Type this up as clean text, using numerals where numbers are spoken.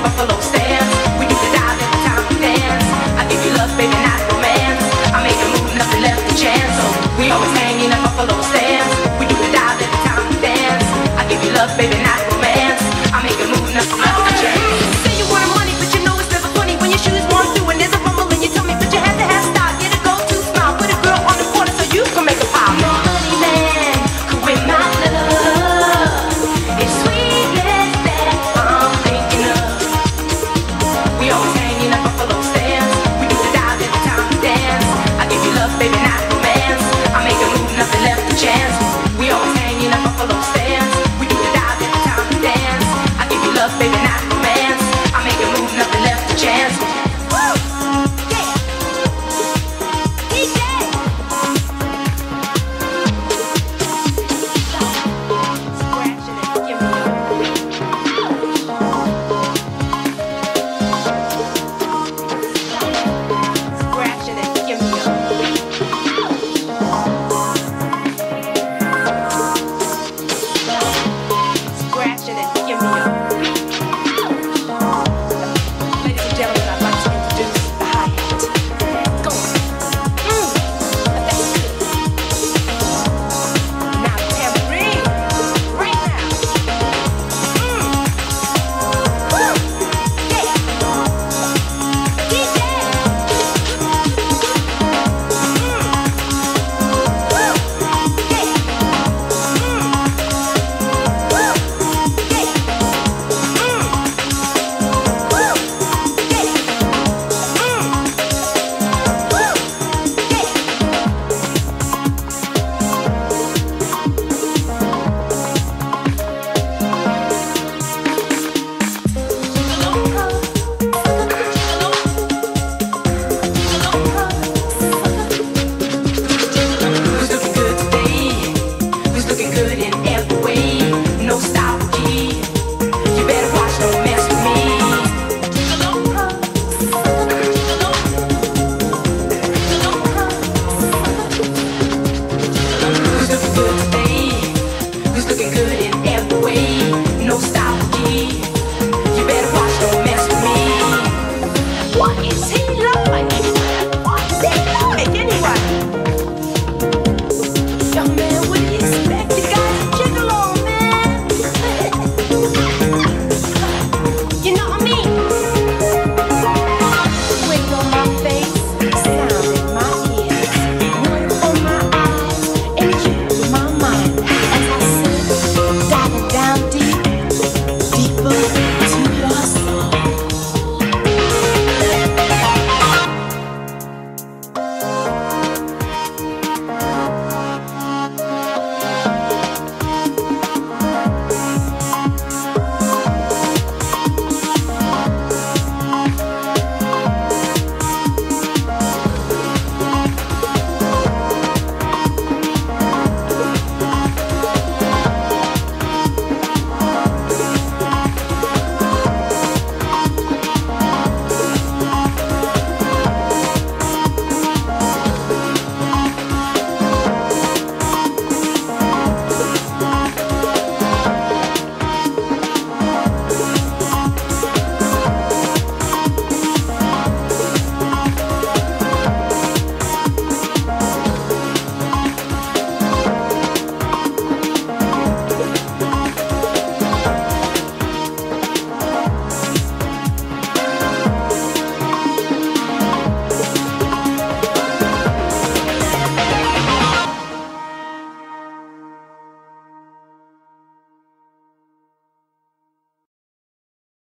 buffalo stance. We do the dive every time we dance. I give you love, baby, not romance. I make a move, nothing left to chance. So we always hang in a buffalo stance. We do the dive every time we dance. I give you love, baby, not romance. I make a move, nothing left to chance. Say you want money, but you know it's never funny when your shoes want through and there's a rumble in your tummy, but you had to have style. Get a go-to smile, put a girl on the corner so you can make a pile. Money man, could win my love. It's sweetness that I'm thinking of. We always hang in a buffalo stance. We do the dive every time we dance. I give you love, baby, not romance. I make a move, nothing left to chance. We always hang in a buffalo stance. We do the dive every time we dance. I give you love, baby, not romance. I make a move, nothing left to chance. Woo! Yeah. DJ. Scratching it, give me your. Scratching it, give me your. Scratching it, give me your.